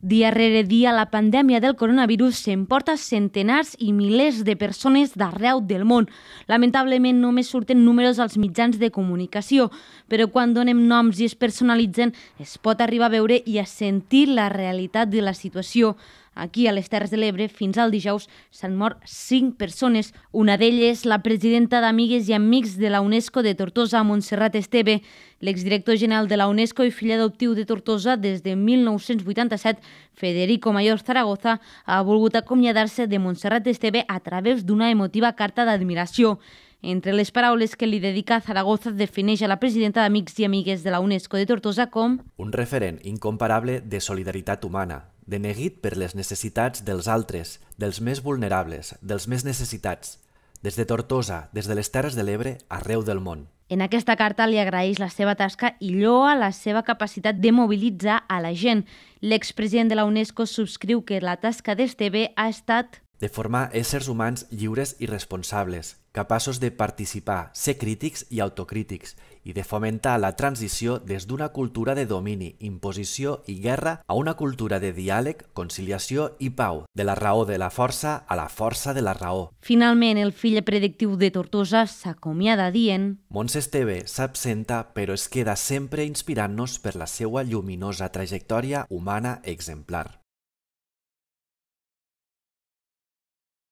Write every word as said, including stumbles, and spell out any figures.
Dia rere dia, la pandèmia del coronavirus s'emporta centenars i milers de persones d'arreu del món. Lamentablement, només surten números als mitjans de comunicació, però quan donem noms i es personalitzen, es pot arribar a veure i a sentir la realitat de la situació. Aquí, a les Terres de l'Ebre, fins al dijous, s'han mort cinc persones. Una d'elles, la presidenta d'Amigues i Amics de la UNESCO de Tortosa, Montserrat Esteve. L'exdirector general de la UNESCO i fill adoptiu de Tortosa des de mil nou-cents vuitanta-set, Federico Mayor Zaragoza, ha volgut acomiadar-se de Montserrat Esteve a través d'una emotiva carta d'admiració. Entre les paraules que li dedica, Zaragoza defineix a la presidenta d'Amics i Amigues de la UNESCO de Tortosa com un referent incomparable de solidaritat humana, de neguit per les necessitats dels altres, dels més vulnerables, dels més necessitats, des de Tortosa, des de les Terres de l'Ebre, arreu del món. En aquesta carta li agraeix la seva tasca i lloa la seva capacitat de mobilitzar a la gent. L'expresident de la UNESCO subscriu que la tasca d'Esteve ha estat de formar éssers humans lliures i responsables, capaços de participar, ser crítics i autocrítics, i de fomentar la transició des d'una cultura de domini, imposició i guerra a una cultura de diàleg, conciliació i pau, de la raó de la força a la força de la raó. Finalment, el fill predictiu de Tortosa s'acomiada dient Montse Esteve s'absenta, però es queda sempre inspirant-nos per la seva lluminosa trajectòria humana exemplar.